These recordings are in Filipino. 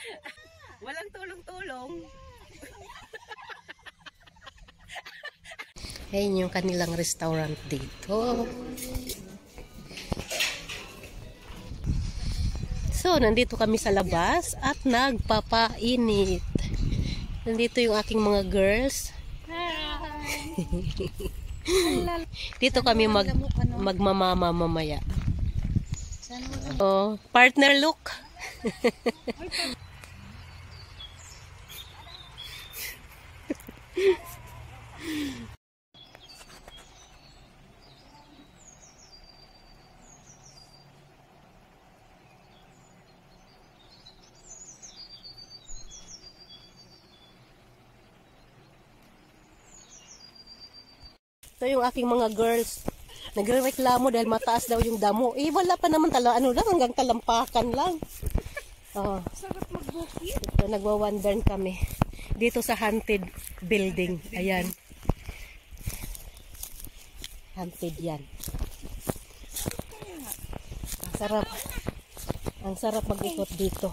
Walang tulong-tulong. Ayan yung kanilang restaurant dito. So, nandito kami sa labas at nagpapainit. Nandito yung aking mga girls. Dito kami magmamama mamaya. Oh, partner look. Ito yung aking mga girls. Nagrereklamo dahil mataas daw yung damo. Eh, wala pa naman lang, hanggang talampakan lang. Oh. Sarap mag-bukid. Ito, nagwa-wandern kami. Dito sa haunted building. Ayan. Haunted yan. Ang sarap. Ang sarap mag-ikot dito.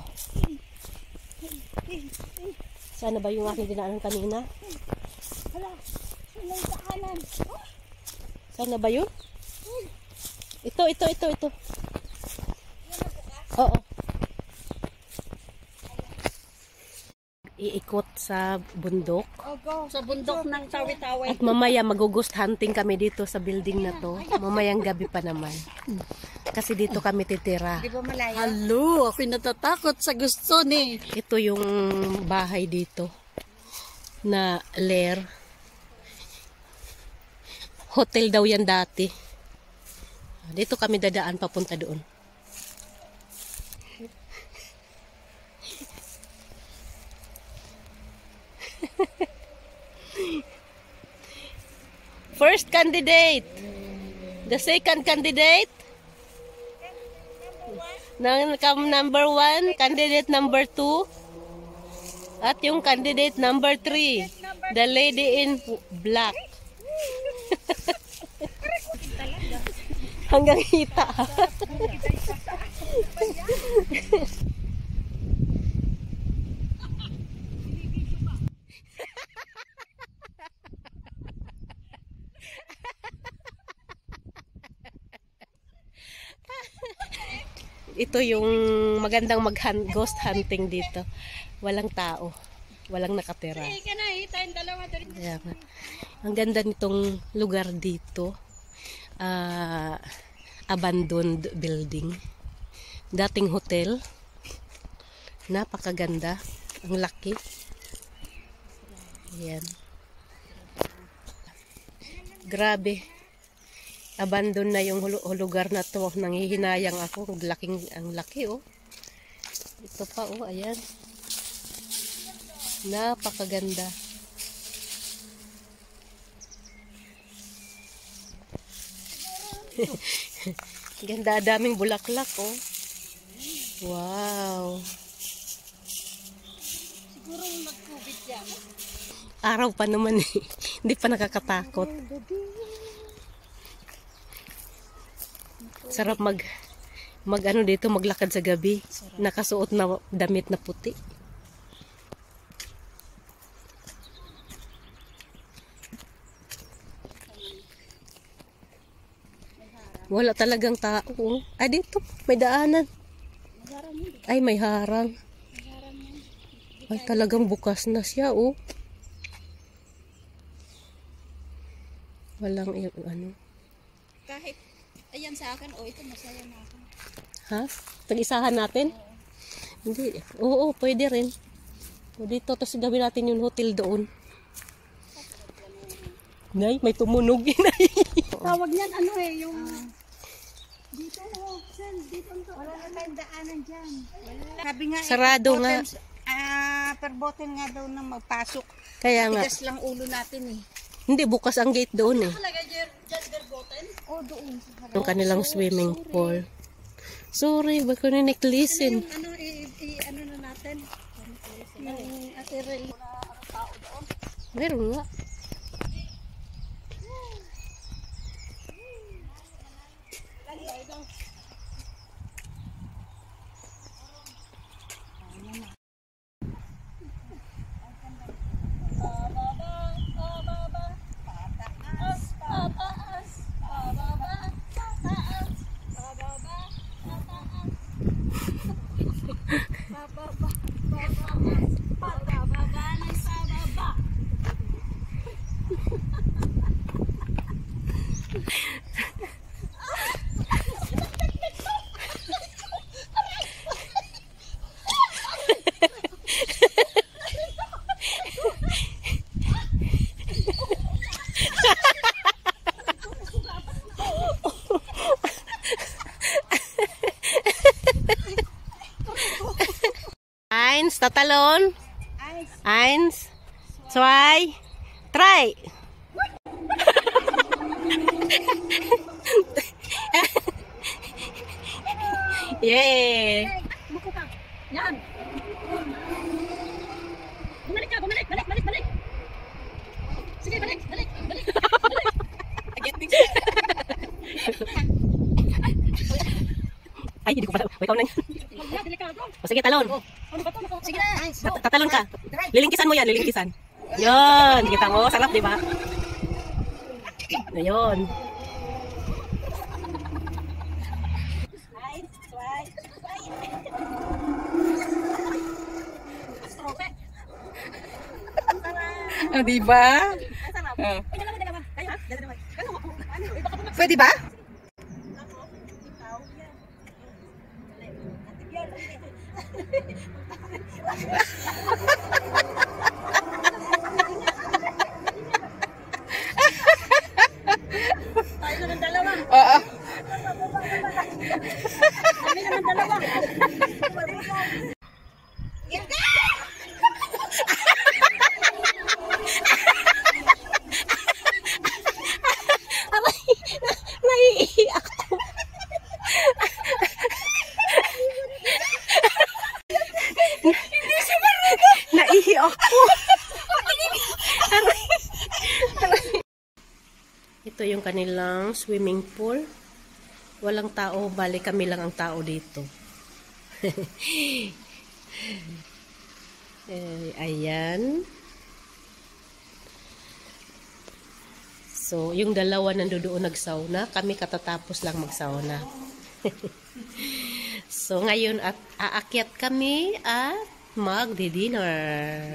Sana ba yung aking dinaanan kanina? Hala, may daanan. Sana ba yun? Ito. Oo. Iikot sa bundok. Sa bundok ng Tawi-Tawi. At mamaya mag-ghost hunting kami dito sa building na to. Mamayang gabi pa naman. Kasi dito kami titira. Di ba malayo? Halo, ako'y natatakot sa gusto ni. Ito yung bahay dito na lair. Hotel daw yan dati. Dito kami dadaan papunta doon. First candidate. The second candidate. Number 1, candidate number 2. At yung candidate number 3. The lady in black. Hanggang hita. Ito yung magandang ghost hunting dito. Walang tao. Walang nakatira. Ayan. Ang ganda nitong lugar dito. Abandoned building. Dating hotel. Napakaganda. Ang laki. Ayan. Grabe. Abandon na yung lugar na to. Nanghihinayang ako. Ang laki oh. Ito pa oh. Ayan. Napakaganda. Ganda, daming bulaklak oh. Wow. Siguro nag-COVID yan. Araw pa naman eh. Hindi pa nakakatakot. Sarap mag ano dito, maglakad sa gabi. Nakasuot na damit na puti. Wala talagang tao. Ay, dito. May daanan. Ay, may harang. Ay, talagang bukas na siya, oh. Walang, ano. Kahit, ayan sa akin, ito masaya na ako. Ha? Tag-isahan natin? Hindi. Oo, pwede rin. O dito, tapos gawin natin yung hotel doon. Nay, may tumunog. Tawag niyan, ano yung... Dito, dito. Wala na tayong daanan dyan. Sabi nga, sarado nga. Perboten nga daw na magpasok. Kaya nga. Tigas lang ulo natin eh. Hindi, bukas ang gate doon eh. Talaga dyan, perboten? O, doon. Yung kanilang swimming pool. Sorry, baka ko niniklisin. Ano na natin? Yung atirel na tao doon. Meron nga. tatalon. Eins, zwei, drei. Yay! Buko ka. Yan. Bumalik ka, bumalik. Balik. Sige, balik. Ay, hindi ko pala. Ikaw na yan. Delikado. O sige, talon. Ano ba to? Sige na. Tatalon ka. Lilingkisan mo yan, lilingkisan. Yun. Kita mo, sarap, di ba? Ayun. Ah, di ba? Pwede ba? Oo. Naiiyak ako. Naiiyak ako. Ito yung kanilang swimming pool. Walang tao, bali kami lang ang tao dito. Ayan. So, yung dalawa nandoon nagsauna, kami katatapos lang magsauna. So, ngayon at aakyat kami at magdi-dinner.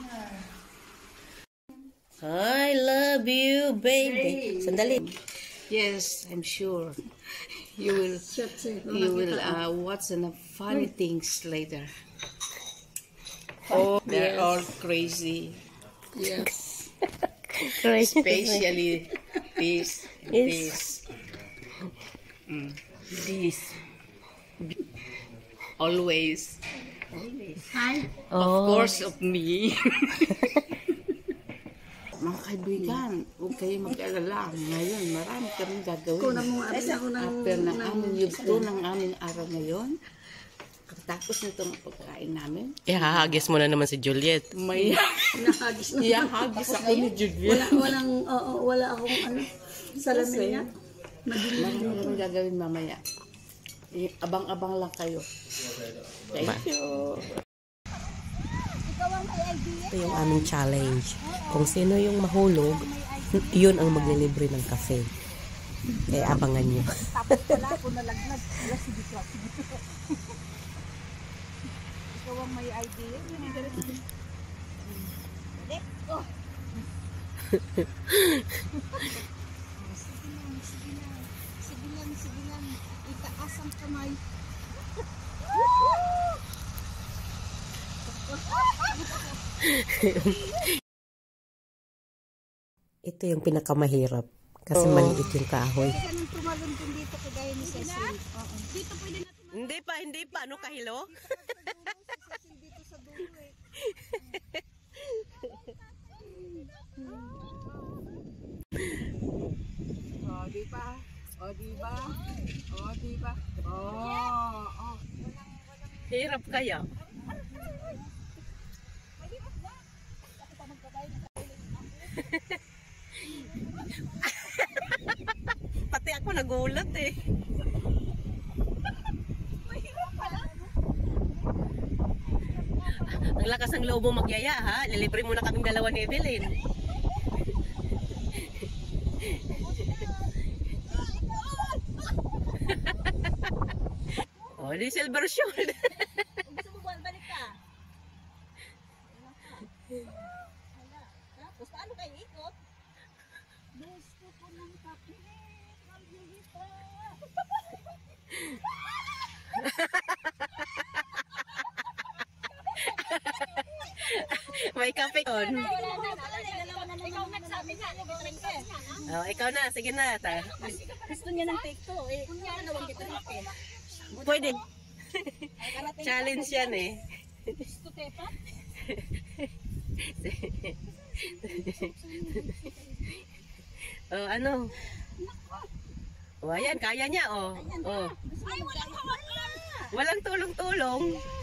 I love you, baby. Sandali. Yes, I'm sure. You will watch the funny things later. Oh, they're all crazy. Yes. Especially this. This. Always. Of course, of me. Mga kaibigan, huwag kayo mag-alala. Ngayon, marami kaming gagawin. After ng aming yugto ng aming araw ngayon, tapos nitong pagkain namin, Ihahagis mo na naman si Juliet. may ihahagis ako ni Juliet. Wala akong salamin niya. Marami kaming gagawin mamaya. Abang-abang lang kayo. Thank you. Ito yung aming challenge. Kung sino yung mahulog, yun ang maglilibre ng kafe. Kaya abangan nyo. Tapos pala ako nalaglag. Wala, sige. Ikaw ang may idea. Oh. Sige lang. Itaas ang kamay. Ito yung pinakamahirap. Kasi maliit yung kahoy. Kaya nang tumalon din dito kagaya ni Cecil. Dito pwede na Hindi pa. Ano kahilo? Cecil dito sa dulo eh. O, di ba? Hirap kaya. Pati ako nagulat eh. Ang lakas ng loob mo magyaya ha. Lilibre muna kaming dalawa ni Evelyn. Oh, di silver shield. Gusto mo ba balik ka? Tapos paano kayo ikot? Gusto ko ng kape. Maglilita. May kape kon. Ikaw nagsabi na. Oh, ikaw na, sige na. Gusto niya ng take to eh. Kunyari na wag kita eh. Pwede. Challenge yan eh. Gusto tepa? Oh, ano? Oh, ayan, kaya niya, oh. Oh. Ay, walang hawakan! Walang tulong-tulong.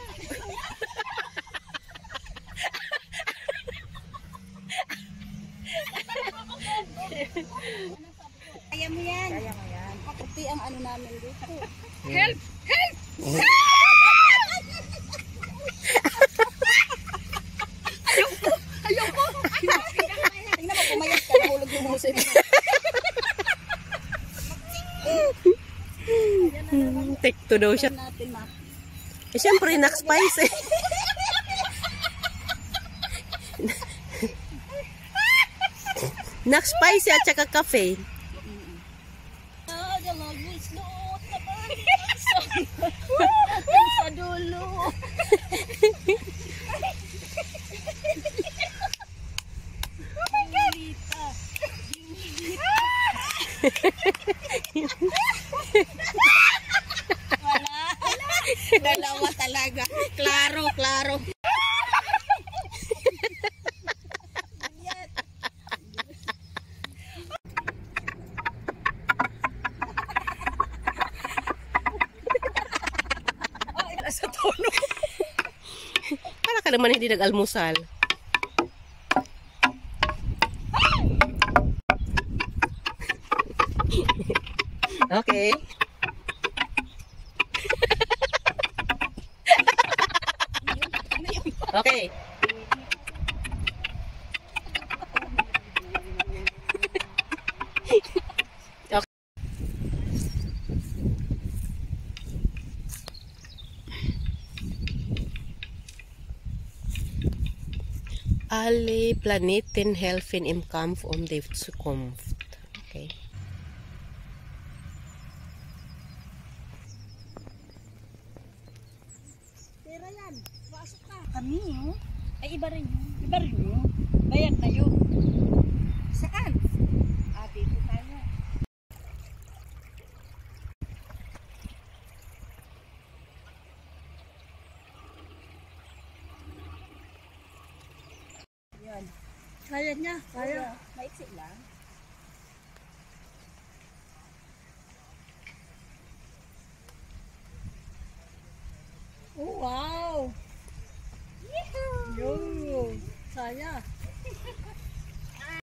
Kaya mo yan. Kaya mo yan. Kaputi ang ano namin dito. Help! Help! Tingnan mo, pumayag ka. Nahulog yung musin. Take to daw siya. Natin, ma. Eh, syempre, nak-spice eh. Nak-spice at saka cafe. Nagalagos noot naman. Sa dulo. Dalawa talaga. Klaro, klaro. Sa tono. Para ka naman hindi nag-almusal. Okay. Okay. Alle planeten helfen im Kampf um die Zukunft. Okay. Tira yan. Pasok ka. Kami, oh. Ay, iba rin yun. Iba rin yun. Bayad na yun. Saan? Dito tayo. Kaya niya. Kaya. Maiksi lang.